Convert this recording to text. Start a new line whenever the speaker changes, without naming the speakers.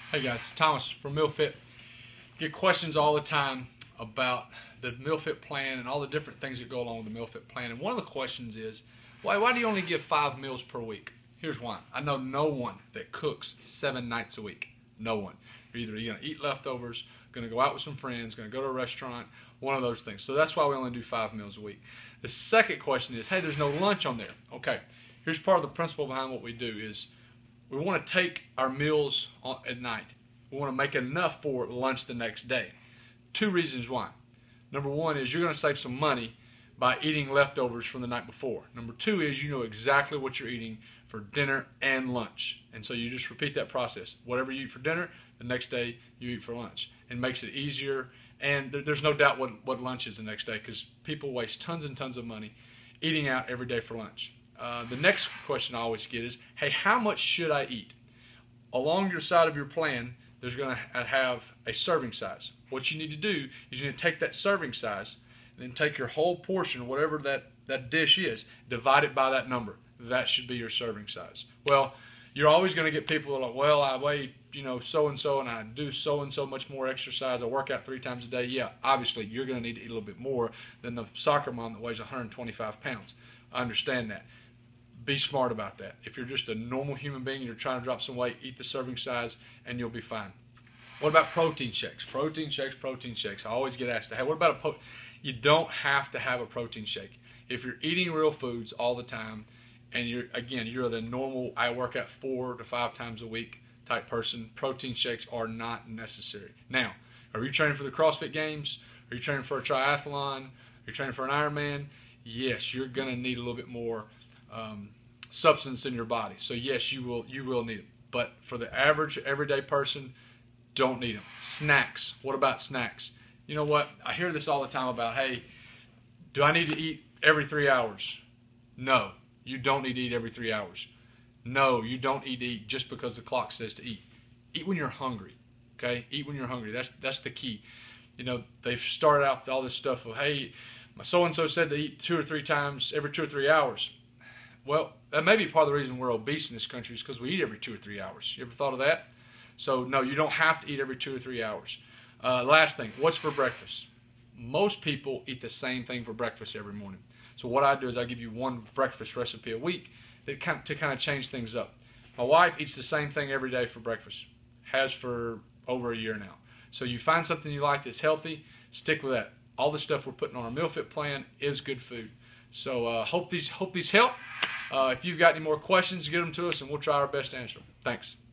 Hey guys, Thomas from MealFit. Get questions all the time about the MealFit plan and all the different things that go along with the MealFit plan. And one of the questions is, why do you only give 5 meals per week? Here's why. I know no one that cooks 7 nights a week. No one. You're either going to eat leftovers, going to go out with some friends, going to go to a restaurant, one of those things. So that's why we only do 5 meals a week. The second question is, hey, there's no lunch on there. Okay, here's part of the principle behind what we do is, we want to take our meals at night. We want to make enough for lunch the next day. 2 reasons why. Number 1 is you're going to save some money by eating leftovers from the night before. Number 2 is you know exactly what you're eating for dinner and lunch. And so you just repeat that process. Whatever you eat for dinner, the next day you eat for lunch. It makes it easier. And there's no doubt what lunch is the next day, because people waste tons and tons of money eating out every day for lunch. The next question I always get is, hey, how much should I eat? Along your side of your plan, there's going to have a serving size. What you need to do is you need to take that serving size and then take your whole portion, whatever that dish is, divide it by that number. That should be your serving size. Well, you're always going to get people that are like, well, I weigh, so-and-so, and I do so-and-so much more exercise. I work out 3 times a day. Yeah, obviously, you're going to need to eat a little bit more than the soccer mom that weighs 125 pounds. I understand that. Be smart about that. If you're just a normal human being and you're trying to drop some weight, eat the serving size and you'll be fine. What about protein shakes? Protein shakes, protein shakes. I always get asked, hey, what about you don't have to have a protein shake. If you're eating real foods all the time and you're the normal, I work out 4 to 5 times a week type person, protein shakes are not necessary. Now, are you training for the CrossFit Games? Are you training for a triathlon? Are you training for an Ironman? Yes, you're going to need a little bit more substance in your body. So yes, you will need them. But for the average everyday person, don't need them. Snacks. What about snacks? You know what? I hear this all the time about, hey, do I need to eat every 3 hours? No, you don't need to eat every 3 hours. No, you don't need to eat just because the clock says to eat. Eat when you're hungry. Okay? Eat when you're hungry. That's the key. They've started out with all this stuff of, hey, my so-and-so said to eat 2 or 3 times every 2 or 3 hours. Well, that may be part of the reason we're obese in this country, is because we eat every 2 or 3 hours. You ever thought of that? So no, you don't have to eat every 2 or 3 hours. Last thing, what's for breakfast? Most people eat the same thing for breakfast every morning. So what I do is I give you one breakfast recipe a week to kind of change things up. My wife eats the same thing every day for breakfast. Has for over a year now. So you find something you like that's healthy, stick with that. All the stuff we're putting on our MealFit plan is good food. So hope these help. If you've got any more questions, get them to us and we'll try our best to answer them. Thanks.